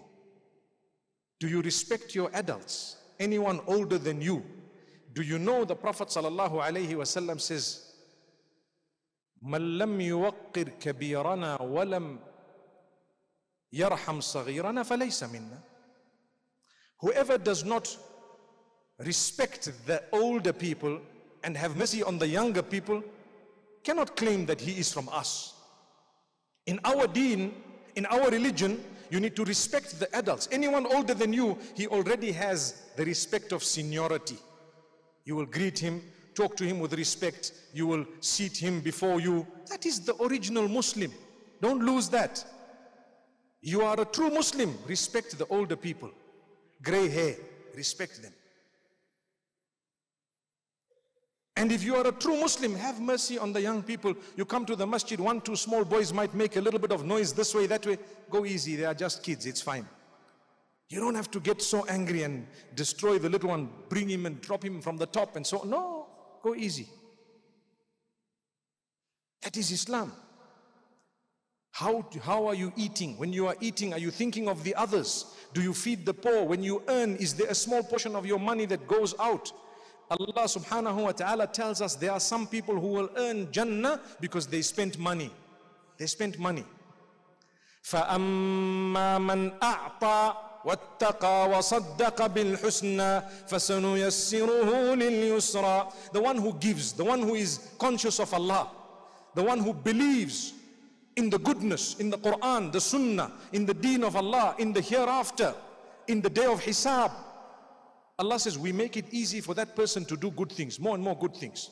Do you respect your adults? Anyone older than you? Do you know the Prophet sallallahu alaihi wasallam says, "Man lam yuwaqqir kabirana wa lam yarham saghirana falaysa minna." Whoever does not respect the older people and have mercy on the younger people cannot claim that he is from us. In our deen, in our religion, you need to respect the adults. Anyone older than you, he already has the respect of seniority. You will greet him talk to him with respect, you will seat him before you. That is the original Muslim. Don't lose that. You are a true Muslim. Respect the older people. Gray hair, respect them. And if you are a true Muslim, have mercy on the young people. You come to the masjid, one, two small boys might make a little bit of noise this way, that way. Go easy, they are just kids, it's fine. You don't have to get so angry and destroy the little one, bring him and drop him from the top and so on. No, go easy. That is Islam. How, how are you eating? When you are eating, are you thinking of the others? Do you feed the poor? When you earn, is there a small portion of your money that goes out? Allah subhanahu wa ta'ala tells us there are some people who will earn Jannah because they spent money. They spent money. فَأَمَّا مَنْ أَعْطَى وَاتَّقَى وَصَدَّقَ بِالْحُسْنَى فَسَنُيَسِّرُهُ لِلْيُسْرَى. The one who gives, the one who is conscious of Allah, the one who believes in the goodness, in the Quran, the Sunnah, in the deen of Allah, in the hereafter, in the day of Hisab. Allah says we make it easy for that person to do good things, more and more good things.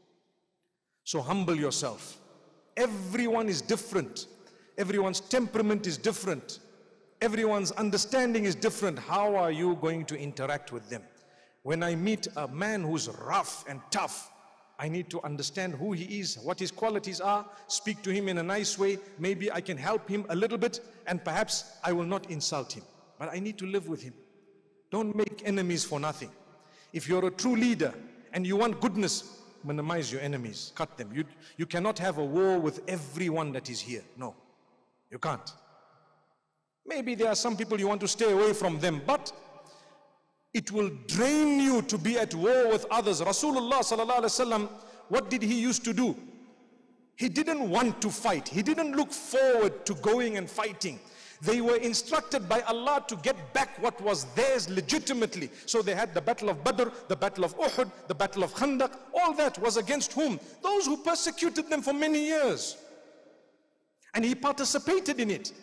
So humble yourself. Everyone is different. Everyone's temperament is different. Everyone's understanding is different. How are you going to interact with them? When I meet a man who's rough and tough, I need to understand who he is, what his qualities are, speak to him in a nice way. Maybe I can help him a little bit, and perhaps I will not insult him. But I need to live with him. Don't make enemies for nothing. If you're a true leader and you want goodness, minimize your enemies, cut them. You, you cannot have a war with everyone that is here. No, you can't. Maybe there are some people you want to stay away from them, but it will drain you to be at war with others. Rasulullah sallallahu alaihi wasallam, what did he used to do? He didn't want to fight. He didn't look forward to going and fighting. They were instructed by Allah to get back what was theirs legitimately. So they had the battle of Badr, the battle of Uhud, the battle of Khandaq. All that was against whom? Those who persecuted them for many years. And he participated in it.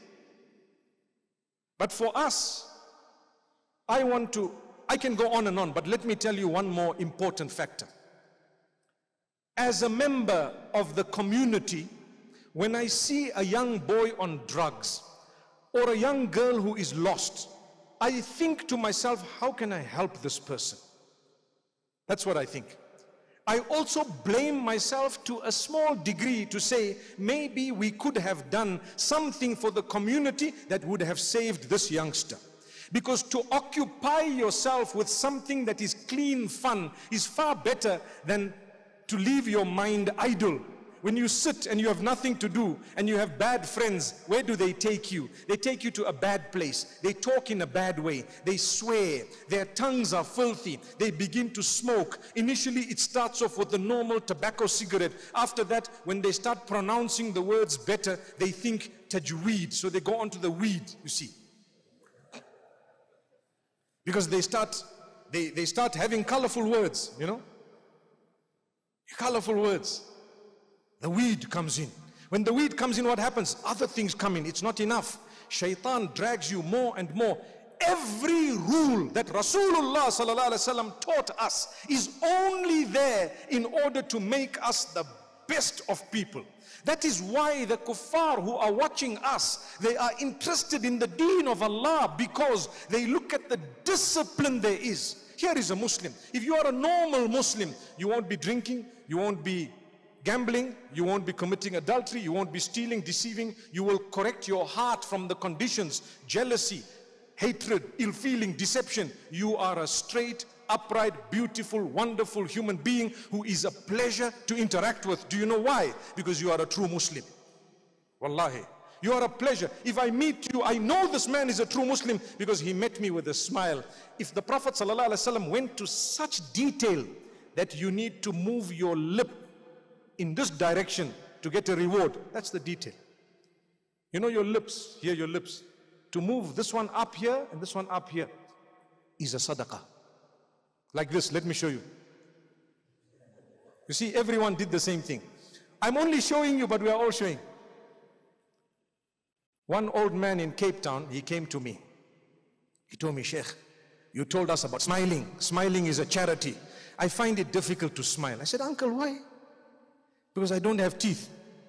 But for us, I want to, I can go on and on, but let me tell you one more important factor. As a member of the community, when I see a young boy on drugs, or a young girl who is lost, I think to myself, how can I help this person? That's what I think. I also blame myself to a small degree to say, maybe we could have done something for the community that would have saved this youngster. Because to occupy yourself with something that is clean fun is far better than to leave your mind idle. When you sit and you have nothing to do and you have bad friends, where do they take you? They take you to a bad place. They talk in a bad way. They swear. Their tongues are filthy. They begin to smoke. Initially, it starts off with the normal tobacco cigarette. After that, when they start pronouncing the words better, they think tajweed. So they go on to the weed, you see. Because they start, they, they start having colorful words, you know. Colorful words. The weed comes in. When the weed comes in, what happens? Other things come in. It's not enough. Shaitan drags you more and more. Every rule that Rasulullah sallallahu alaihi wasallam taught us is only there in order to make us the best of people. That is why the kuffar who are watching us, they are interested in the deen of Allah because they look at the discipline there is. Here is a Muslim. If you are a normal Muslim, you won't be drinking, you won't be gambling, you won't be committing adultery, you won't be stealing, deceiving. You will correct your heart from the conditions, jealousy, hatred, ill feeling, deception. You are a straight, upright, beautiful, wonderful human being who is a pleasure to interact with. Do you know why? Because you are a true Muslim. Wallahi. You are a pleasure. If I meet you, I know this man is a true Muslim because he met me with a smile. If the Prophet ﷺ went to such detail that you need to move your lip in this direction to get a reward, that's the detail. You know your lips, here your lips. To move this one up here and this one up here is a sadaqah. Like this, let me show you. You see, everyone did the same thing. I'm only showing you, but we are all showing. One old man in Cape Town, he came to me. He told me, Sheikh, you told us about smiling. Smiling is a charity. I find it difficult to smile. I said, uncle, why? Because I don't have teeth.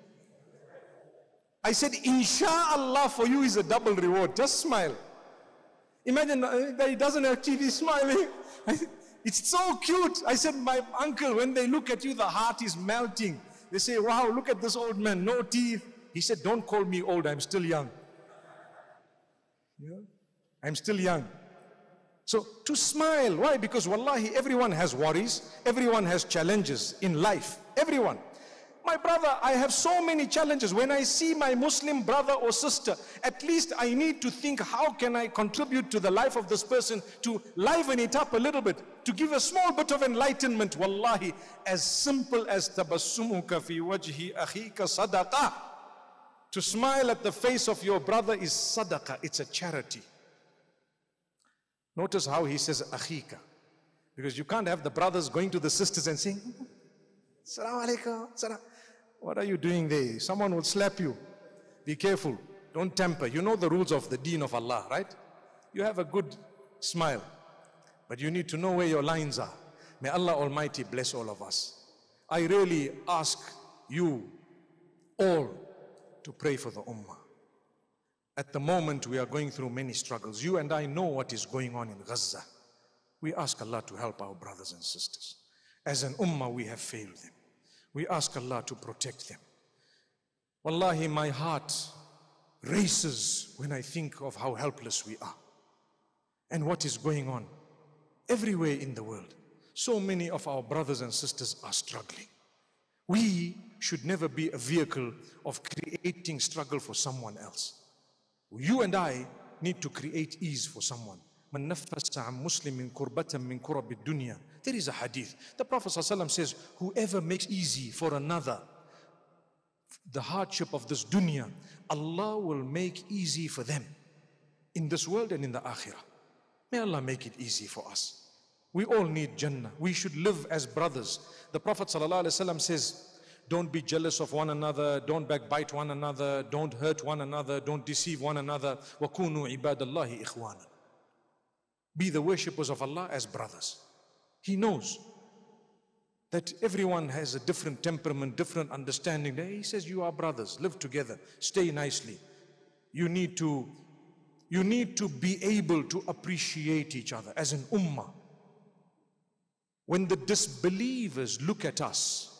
I said, Insha'Allah for you is a double reward. Just smile. Imagine that he doesn't have teeth, he's smiling. It's so cute. I said, my uncle, when they look at you, the heart is melting. They say, wow, look at this old man, no teeth. He said, don't call me old, I'm still young. Yeah? I'm still young. So to smile, why? Because wallahi, everyone has worries, everyone has challenges in life, everyone. My brother, I have so many challenges. When I see my Muslim brother or sister, at least I need to think, how can I contribute to the life of this person to liven it up a little bit, to give a small bit of enlightenment. Wallahi, as simple as tabassumuka fi wajhi akhika sadaqah. To smile at the face of your brother is sadaqah, it's a charity. Notice how he says akhika, because you can't have the brothers going to the sisters and saying, Assalamu alaikum, salam. What are you doing there? Someone will slap you. Be careful. Don't tamper. You know the rules of the deen of Allah, right? You have a good smile, but you need to know where your lines are. May Allah Almighty bless all of us. I really ask you all to pray for the ummah. At the moment, we are going through many struggles. You and I know what is going on in Gaza. We ask Allah to help our brothers and sisters. As an ummah, we have failed them. We ask Allah to protect them. Wallahi, my heart races when I think of how helpless we are and what is going on everywhere in the world. So many of our brothers and sisters are struggling. We should never be a vehicle of creating struggle for someone else. You and I need to create ease for someone. Man nafasa an muslimin kurbatan min kurabi dunya. There is a hadith. The Prophet ﷺ says, whoever makes easy for another the hardship of this dunya, Allah will make easy for them in this world and in the akhirah. May Allah make it easy for us. We all need Jannah. We should live as brothers. The Prophet ﷺ says, don't be jealous of one another, don't backbite one another, don't hurt one another, don't deceive one another. وَكُونُوا عِبَادَ اللَّهِ إِخْوَانًا. Be the worshippers of Allah as brothers. He knows that everyone has a different temperament, different understanding. He says, you are brothers, live together, stay nicely. You need to, you need to be able to appreciate each other as an ummah. When the disbelievers look at us,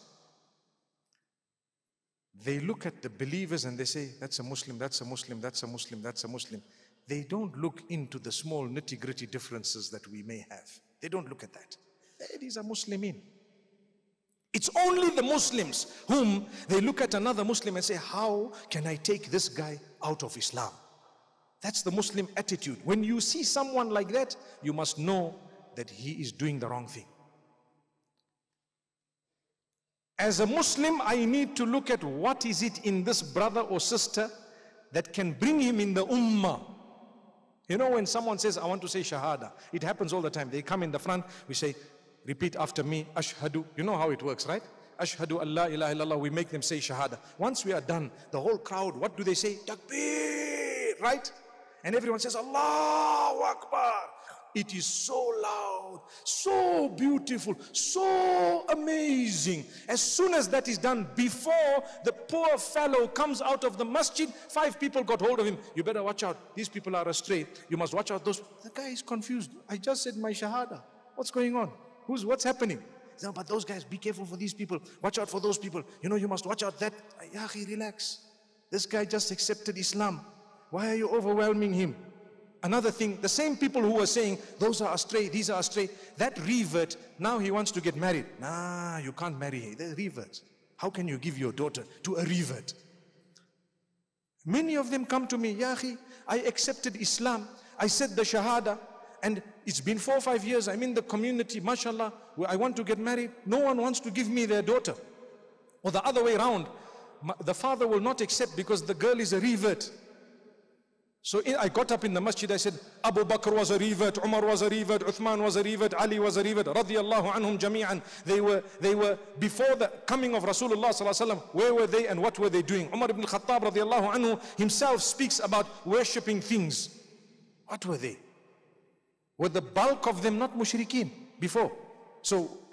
they look at the believers and they say, that's a Muslim, that's a Muslim, that's a Muslim, that's a Muslim. They don't look into the small nitty-gritty differences that we may have. They don't look at that. These are Muslimin. It's only the Muslims whom they look at another Muslim and say, how can I take this guy out of Islam? That's the Muslim attitude. When you see someone like that, you must know that he is doing the wrong thing. As a Muslim, I need to look at what is it in this brother or sister that can bring him in the ummah. You know, when someone says, I want to say shahada, it happens all the time. They come in the front, we say, repeat after me, ashhadu. You know how it works, right? Ashhadu an la ilaha illallah. We make them say shahada. Once we are done, the whole crowd, what do they say? Takbir, right? And everyone says, Allahu Akbar. It is so loud, so beautiful, so amazing. As soon as that is done, before the poor fellow comes out of the masjid, five people got hold of him. You better watch out. These people are astray. You must watch out those. The guy is confused. I just said my shahada. What's going on? Who's, what's happening? No, but those guys, be careful for these people. Watch out for those people. You know, you must watch out that. Ya akhi, relax. This guy just accepted Islam. Why are you overwhelming him? Another thing, the same people who were saying, those are astray, these are astray, that revert, now he wants to get married. Nah, you can't marry him. They're reverts. How can you give your daughter to a revert? Many of them come to me, Ya akhi, I accepted Islam. I said the Shahada, and it's been four or five years, I'm in the community, mashallah, where I want to get married. No one wants to give me their daughter. Or the other way around, the father will not accept because the girl is a revert. So I got up in the masjid, I said, Abu Bakr was a revert, Umar was a revert, Uthman was a revert, Ali was a revert, radiyallahu anhum jami'an. They were, they were, before the coming of Rasulullah sallallahu alaihi wasallam, where were they and what were they doing? Umar ibn Khattab radiyallahu anhu himself speaks about worshipping things. What were they? Were the bulk of them not mushrikeen before? So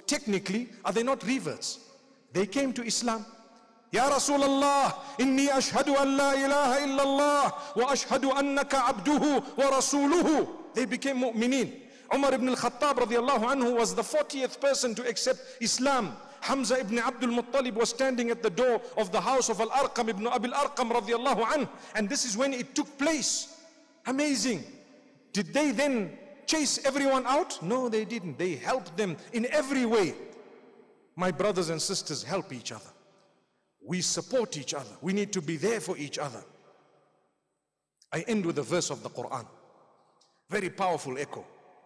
technically, are they not reverts? They came to Islam. Ya Rasulallah, inni ashhadu an la ilaha illallah wa ashhadu annaka abduhu wa rasuluhu. They became mu'mineen. Umar ibn al-Khattab radiallahu anhu was the fortieth person to accept Islam. Hamza ibn Abdul Muttalib was standing at the door of the house of Al-Arqam ibn Abil Arqam radiallahu anhu. And this is when it took place. Amazing. Did they then chase everyone out? No, they didn't. They helped them in every way. My brothers and sisters, help each other. We support each other. We need to be there for each other. I end with a verse of the Quran. Very powerful echo.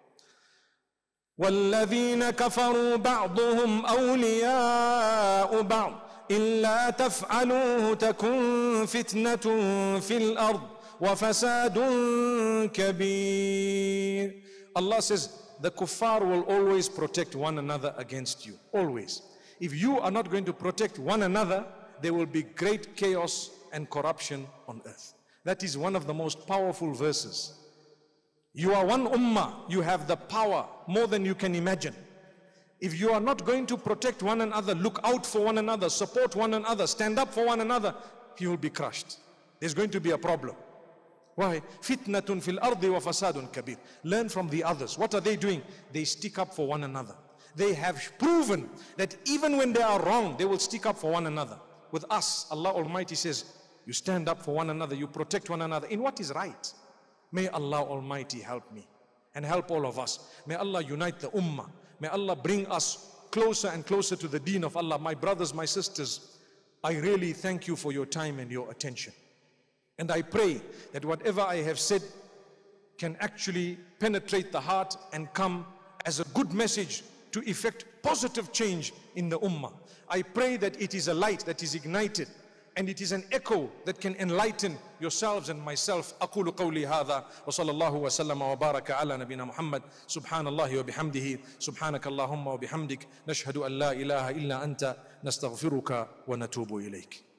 وَالَّذِينَ كَفَرُوا بَعْضُهُمْ أَوْلِيَاءُ بَعْضٍ إِلَّا تَفْعَلُوهُ تَكُنْ فِتْنَةٌ فِي الْأَرْضِ وَفَسَادٌ كَبِيرٌ. Allah says, the kuffar will always protect one another against you. Always. If you are not going to protect one another, there will be great chaos and corruption on earth. That is one of the most powerful verses. You are one ummah, you have the power more than you can imagine. If you are not going to protect one another, look out for one another, support one another, stand up for one another, you will be crushed. There's going to be a problem. Why? Fitnatun fil ardi wa fasadun kabir. Learn from the others. What are they doing? They stick up for one another. They have proven that even when they are wrong, they will stick up for one another. With us, Allah Almighty says, you stand up for one another, you protect one another in what is right. May Allah Almighty help me and help all of us. May Allah unite the ummah. May Allah bring us closer and closer to the deen of Allah. My brothers, my sisters, I really thank you for your time and your attention. And I pray that whatever I have said can actually penetrate the heart and come as a good message to effect positive change in the ummah. I pray that it is a light that is ignited and it is an echo that can enlighten yourselves and myself. أقول قولي هذا وصلى الله وسلم وبارك على نبينا محمد سبحان الله وبحمده سبحانك اللهم وبحمدك نشهد أن لا إله إلا أنت نستغفرك ونتوب إليك.